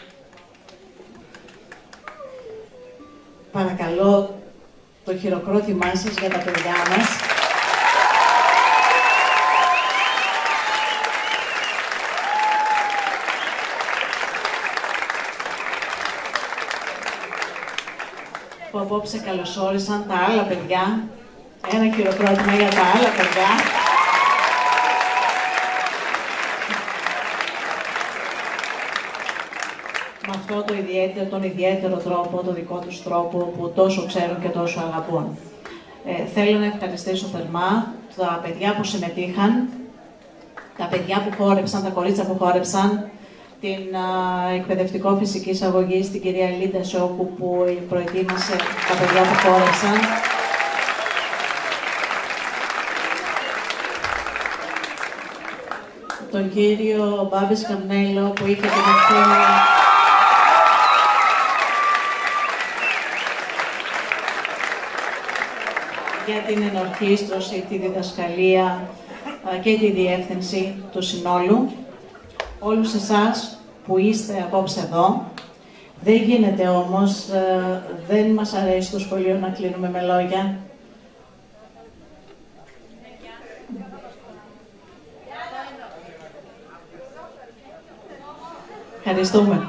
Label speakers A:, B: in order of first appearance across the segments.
A: Παρακαλώ το χειροκρότημά σας για τα παιδιά μας. Που απόψε καλωσόρισαν τα άλλα παιδιά. Ένα χειροκρότημα για τα άλλα παιδιά. Με αυτό τον ιδιαίτερο τρόπο, το δικό τους τρόπο που τόσο ξέρουν και τόσο αγαπούν. Θέλω να ευχαριστήσω θερμά τα παιδιά που συμμετείχαν, τα παιδιά που χόρεψαν, τα κορίτσια που χόρεψαν, την εκπαιδευτικό φυσικής αγωγής, την κυρία Λίντα Σόκου που προετοίμασε τα παιδιά που χόρεψαν. Τον κύριο Μπάμπη Σκαμνέλο που είχε την ευθύνη για την ενορχήστρωση, τη διδασκαλία και τη διεύθυνση του συνόλου. Όλους εσάς που είστε απόψε εδώ. Δεν γίνεται όμως, δεν μας αρέσει στο σχολείο να κλείνουμε με λόγια. Ευχαριστούμε.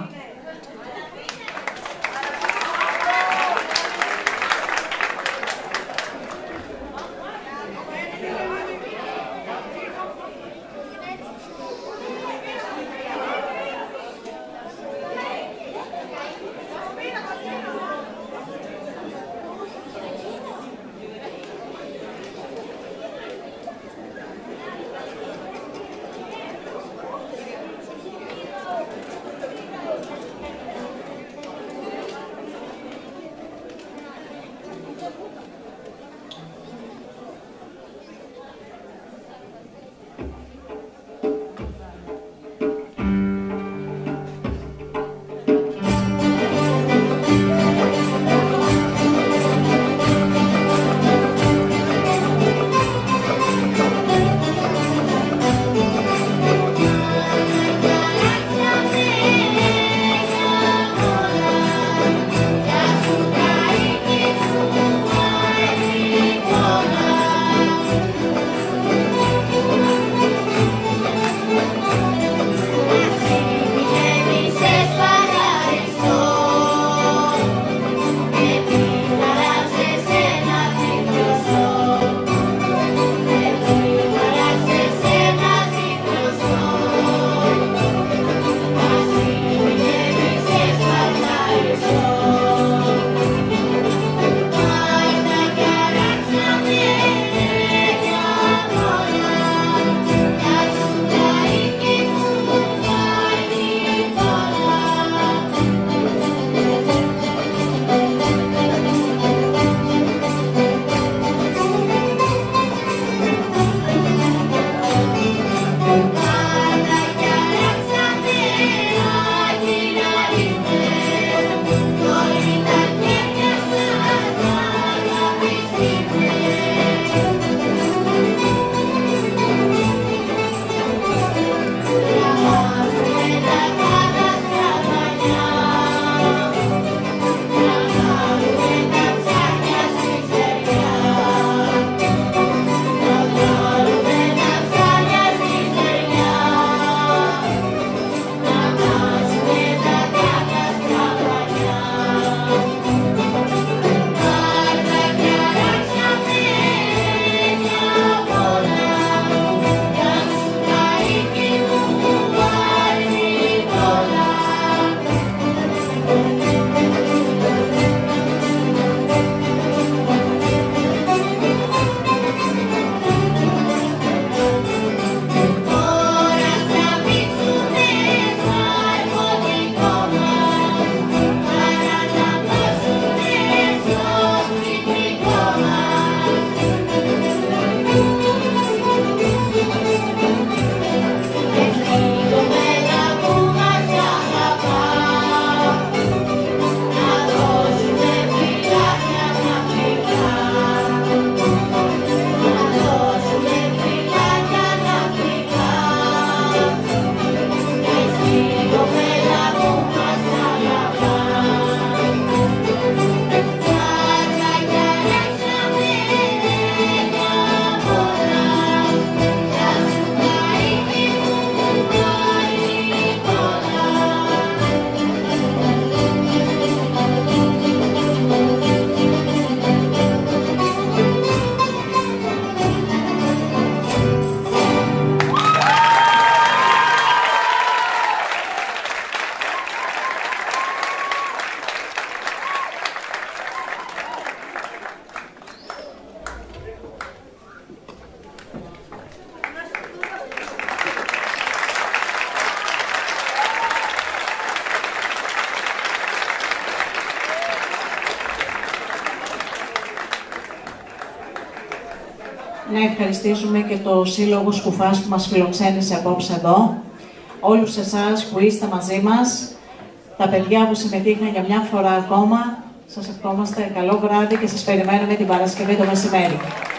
A: Να ευχαριστήσουμε και το Σύλλογο Σκουφάς που μας φιλοξένησε απόψε εδώ. Όλους εσάς που είστε μαζί μας, τα παιδιά που συμμετείχαν για μια φορά ακόμα, σας ευχόμαστε καλό βράδυ και σας περιμένουμε την Παρασκευή το μεσημέρι.